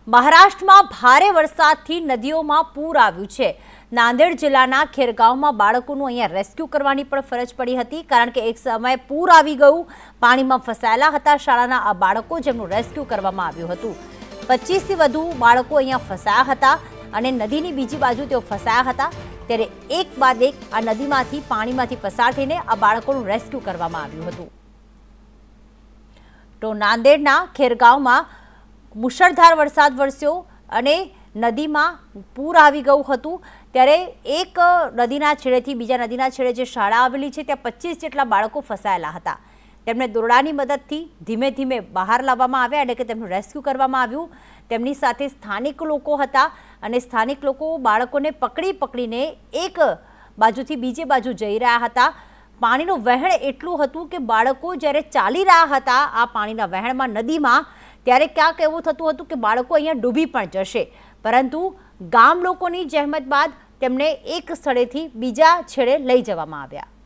મહારાષ્ટ્રમાં ભારે વરસાદથી નદીઓમાં પૂર આવ્યું છે। નાંદેડ જિલ્લાના ખેરગાંવમાં બાળકોનું અહીંયા રેસ્ક્યુ કરવાની પણ ફરજ પડી હતી, કારણ કે એક સમયે પૂર આવી ગયું, પાણીમાં ફસાયેલા હતા શાળાના આ બાળકો, જેમનું રેસ્ક્યુ કરવામાં આવ્યું હતું। 25 થી વધુ બાળકો અહીંયા ફસાયા હતા અને નદીની બીજી બાજુ તેઓ ફસાયા હતા, ત્યારે એક બાદ એક આ નદીમાંથી પાણીમાંથી પસાર થઈને આ બાળકોનું રેસ્ક્યુ કરવામાં આવ્યું હતું। તો નાંદેડના ખેરગાંવમાં મુશળધાર વરસાદ વરસ્યો અને નદીમાં પૂર આવી ગયું હતું, ત્યારે એક નદીના છેડેથી બીજા નદીના છેડે જે શાળા આવેલી છે ત્યાં 25 જેટલા બાળકો ફસાયેલા હતા। તેમને દોરડાની મદદથી ધીમે ધીમે બહાર લાવવામાં આવ્યા, એટલે કે તેમનું રેસ્ક્યુ કરવામાં આવ્યું। તેમની સાથે સ્થાનિક લોકો હતા અને સ્થાનિક લોકો બાળકોને પકડીને એક બાજુથી બીજી બાજુ જઈ રહ્યા હતા। પાણીનું વહેણ એટલું હતું કે બાળકો જ્યારે ચાલી રહ્યા હતા આ પાણીના વહેણમાં નદીમાં, ત્યારે ક્યાંક એવું થતું હતું કે બાળકો અહીંયા ડૂબી પણ જશે, પરંતુ ગામ લોકોની જહેમત બાદ તેમને એક સ્થળેથી બીજા છેડે લઈ જવામાં આવ્યા।